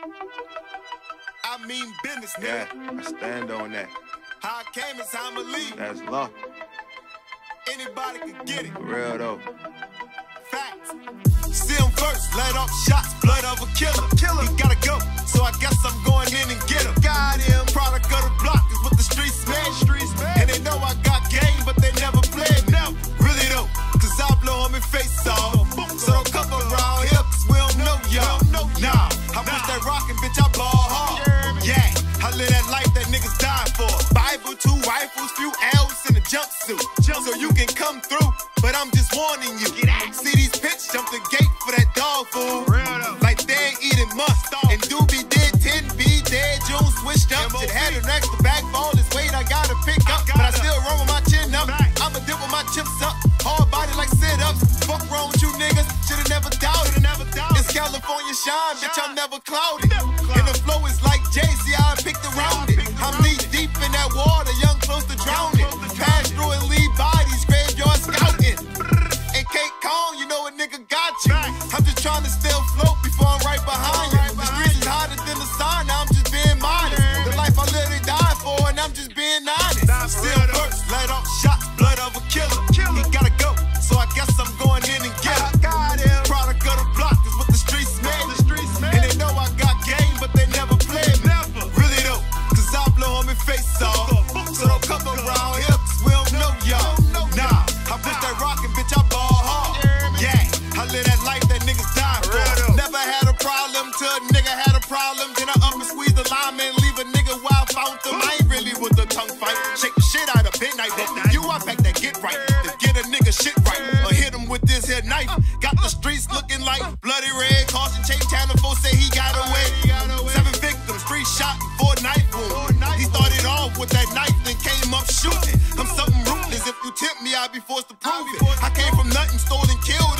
I mean business, Yeah, nigga. I stand on that. How I came is how I'ma leave. That's law. Anybody can get it. For real though. Facts. See him first, let off shots, blood of a killer. He gotta go, so I guess I'm going in and get him. Got him. Product of the block is what the streets made. And they know I got game, but they never played me. Really though, cause I blow him in face off. So don't come around here, cause we don't know y'all. Nah, I push that rockin', bitch, I ball hard. Yeah, I live that life that niggas die for. Bible, 2 rifles, few L's in a jumpsuit. So you can come through, but I'm just warning you. See these pitch, jump the gate for that dog food. Like they ain't eating must. And Doobie did 10B dead, June switched up. Shit had an extra backbone, this weight I gotta pick up. But I still roll with my chin up. I'ma dip with my chips up. Hard body like sit-ups. Fuck wrong with you niggas, should've never doubted. It's California shine, bitch, I'm never clouded. And the flow is like Jay-Z, I picked around it. I'm knee deep in that water, young close to drowning. Pass through and leave bodies, graveyard scouting. And Kate Kong, you know a nigga got you. I'm just trying to stay afloat before I'm right behind you. The streets is hotter than the sun, now I'm just being modest. The life I literally died for, and I'm just being honest. Still first, let off shots, blood of a killer. He gotta go, so I guess I'm going in and get him. Product of the block is what the streets made. And they know I got game, but they never played me. Really though, cause I blow him in face off. So don't come around here, cause we don't know y'all. Nah, I push that rockin', bitch, I ball hard. Yeah, I live that life that niggas die for. Never had a problem till a nigga had a problem. Then I up and squeeze the lineman, leave a nigga wild found them. I ain't really with the tongue fight. Shake the shit out of midnight, but for you, I pack that get right. To get a nigga shit right, or hit him with this here knife. Got the streets looking like bloody red. Caution Chase Channel 4 say he got away. 7 victims, 3 shot and 4 knife wounds. He started off with that knife, then came up shooting. I'm something ruthless. If you tempt me, I'll be forced to prove it. I came from nothing, stole and killed.